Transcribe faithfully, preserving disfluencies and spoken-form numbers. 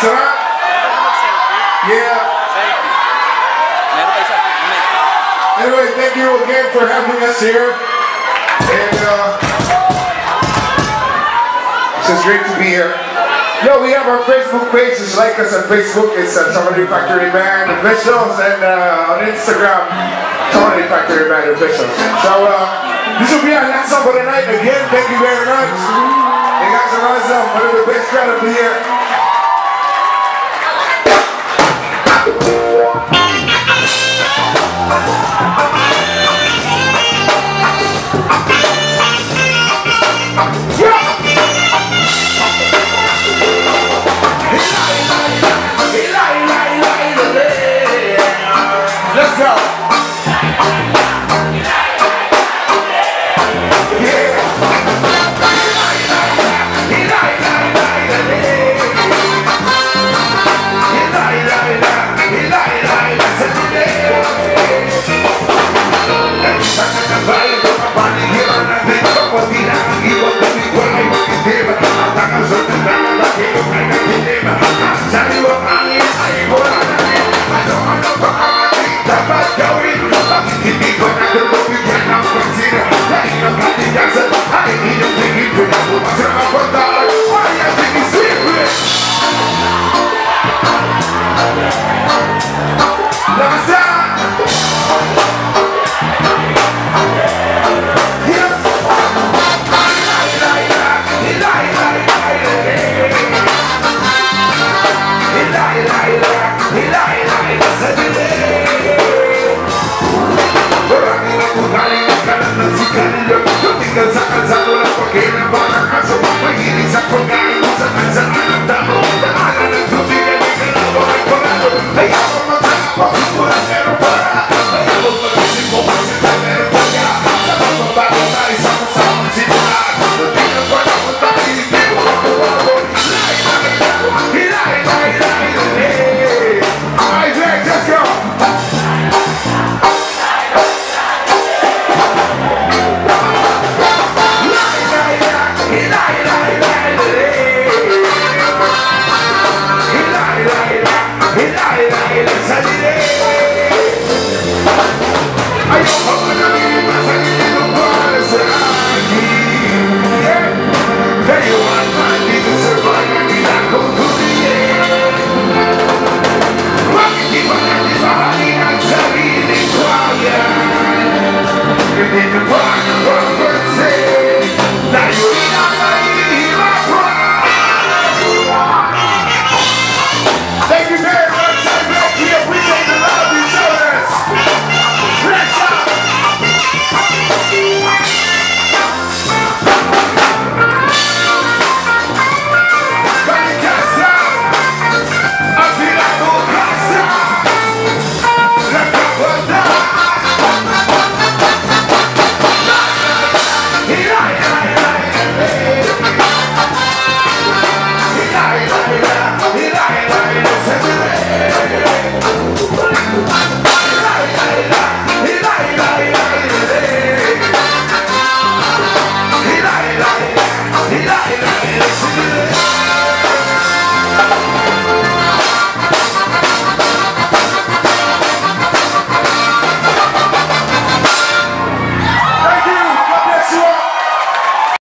Sarap? Yeah. Anyway, thank you again for having us here. And uh, it's just great to be here. Yo, we have our Facebook page. Just like us on Facebook. It's uh, Chocolate Factory Man Officials. And uh, on Instagram, Chocolate Factory Man Officials. So uh, this will be our last song for the night. Again, thank you very much. You guys are awesome. One of the best crowd of the year.